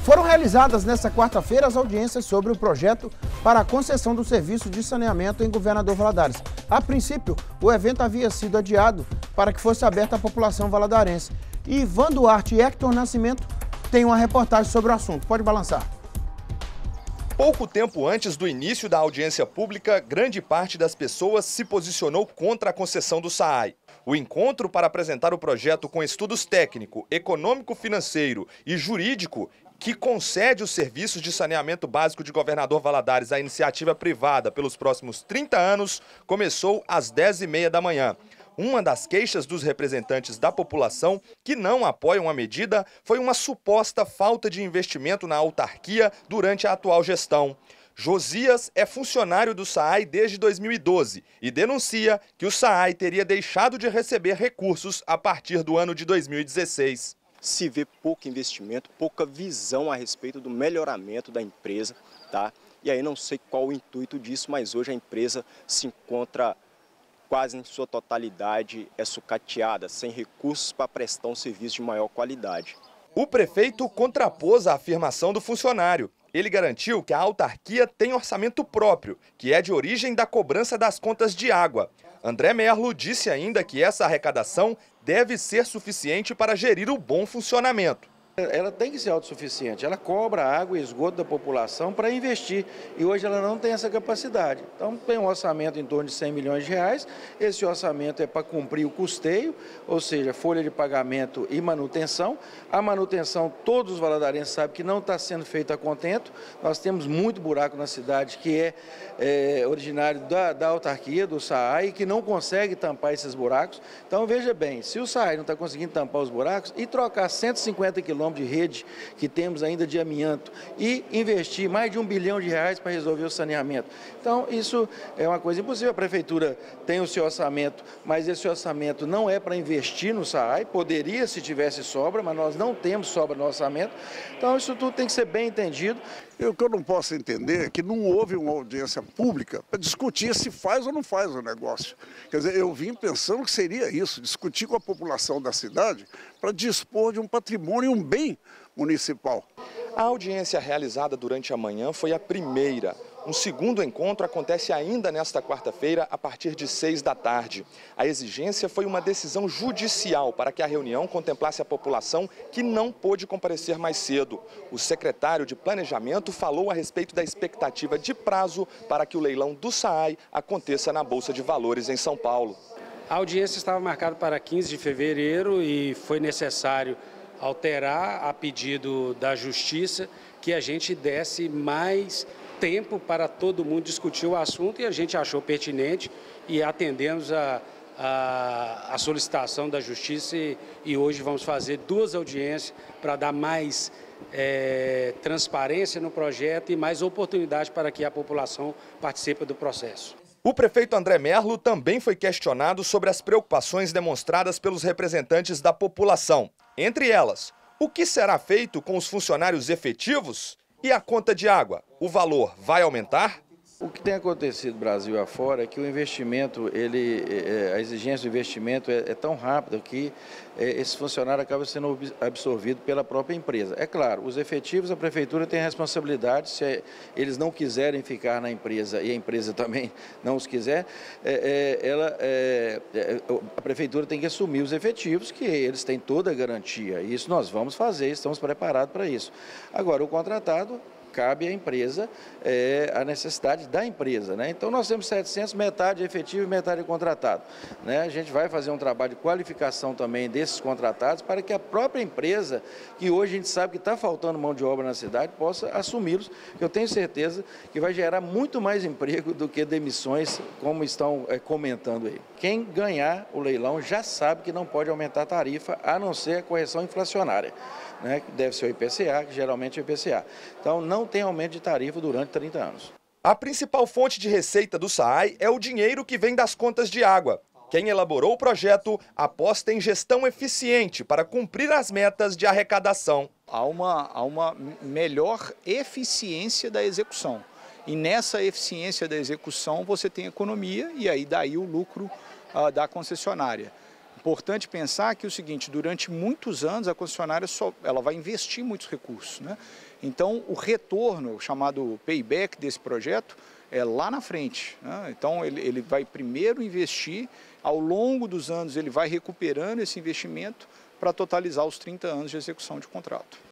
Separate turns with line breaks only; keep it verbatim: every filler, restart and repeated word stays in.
Foram realizadas nesta quarta-feira as audiências sobre o projeto para a concessão do serviço de saneamento em Governador Valadares. A princípio, o evento havia sido adiado para que fosse aberto à população valadarense. E Ivan Duarte e Hector Nascimento têm uma reportagem sobre o assunto. Pode balançar.
Pouco tempo antes do início da audiência pública, grande parte das pessoas se posicionou contra a concessão do SAAI. O encontro para apresentar o projeto com estudos técnico, econômico, financeiro e jurídico que concede os serviços de saneamento básico de Governador Valadares à iniciativa privada pelos próximos trinta anos, começou às dez e meia da manhã. Uma das queixas dos representantes da população que não apoiam a medida foi uma suposta falta de investimento na autarquia durante a atual gestão. Josias é funcionário do SAAI desde dois mil e doze e denuncia que o SAAI teria deixado de receber recursos a partir do ano de dois mil e dezesseis.
Se vê pouco investimento, pouca visão a respeito do melhoramento da empresa, tá? E aí não sei qual o intuito disso, mas hoje a empresa se encontra quase em sua totalidade é sucateada, sem recursos para prestar um serviço de maior qualidade.
O prefeito contrapôs a afirmação do funcionário. Ele garantiu que a autarquia tem orçamento próprio, que é de origem da cobrança das contas de água. André Merlo disse ainda que essa arrecadação deve ser suficiente para gerir o bom funcionamento.
Ela tem que ser autossuficiente, ela cobra água e esgoto da população para investir e hoje ela não tem essa capacidade. Então tem um orçamento em torno de cem milhões de reais, esse orçamento é para cumprir o custeio, ou seja, folha de pagamento e manutenção. A manutenção, todos os valadarenses sabem que não está sendo feita a contento, nós temos muito buraco na cidade que é, é originário da, da autarquia, do SAAI, que não consegue tampar esses buracos. Então veja bem, se o SAAI não está conseguindo tampar os buracos e trocar cento e cinquenta quilômetros de rede que temos ainda de amianto e investir mais de um bilhão de reais para resolver o saneamento. Então, isso é uma coisa impossível. A prefeitura tem o seu orçamento, mas esse orçamento não é para investir no SAAI, poderia se tivesse sobra, mas nós não temos sobra no orçamento. Então, isso tudo tem que ser bem entendido.
O que eu não posso entender é que não houve uma audiência pública para discutir se faz ou não faz o negócio. Quer dizer, eu vim pensando que seria isso, discutir com a população da cidade para dispor de um patrimônio e um bem municipal.
A audiência realizada durante a manhã foi a primeira. Um segundo encontro acontece ainda nesta quarta-feira, a partir de seis da tarde. A exigência foi uma decisão judicial para que a reunião contemplasse a população que não pôde comparecer mais cedo. O secretário de Planejamento falou a respeito da expectativa de prazo para que o leilão do SAAI aconteça na Bolsa de Valores em São Paulo.
A audiência estava marcada para quinze de fevereiro e foi necessário alterar a pedido da Justiça que a gente desse mais tempo para todo mundo discutir o assunto e a gente achou pertinente e atendemos a, a, a solicitação da Justiça e, e hoje vamos fazer duas audiências para dar mais é, transparência no projeto e mais oportunidade para que a população participe do processo.
O prefeito André Merlo também foi questionado sobre as preocupações demonstradas pelos representantes da população. Entre elas, o que será feito com os funcionários efetivos? E a conta de água, o valor vai aumentar?
O que tem acontecido Brasil afora é que o investimento, ele, a exigência do investimento é, é tão rápida que é, esse funcionário acaba sendo absorvido pela própria empresa. É claro, os efetivos, a prefeitura tem a responsabilidade, se é, eles não quiserem ficar na empresa e a empresa também não os quiser, é, é, ela, é, a prefeitura tem que assumir os efetivos, que eles têm toda a garantia. E isso nós vamos fazer, estamos preparados para isso. Agora, o contratado, cabe à empresa, é, a necessidade da empresa, né? Então nós temos setecentos, metade efetivo e metade contratado, né? A gente vai fazer um trabalho de qualificação também desses contratados para que a própria empresa, que hoje a gente sabe que está faltando mão de obra na cidade, possa assumi-los, que eu tenho certeza que vai gerar muito mais emprego do que demissões, como estão é, comentando aí. Quem ganhar o leilão já sabe que não pode aumentar a tarifa, a não ser a correção inflacionária, né, que deve ser o I P C A, que geralmente é o I P C A. Então, não tem aumento de tarifa durante trinta anos.
A principal fonte de receita do SAAI é o dinheiro que vem das contas de água. Quem elaborou o projeto aposta em gestão eficiente para cumprir as metas de arrecadação.
Há uma, há uma melhor eficiência da execução. E nessa eficiência da execução você tem economia e aí daí o lucro uh, da concessionária. Importante pensar que é o seguinte, durante muitos anos a concessionária só, ela vai investir muitos recursos, né? Então o retorno, o chamado payback desse projeto, é lá na frente, né? Então ele, ele vai primeiro investir, ao longo dos anos ele vai recuperando esse investimento para totalizar os trinta anos de execução de contrato.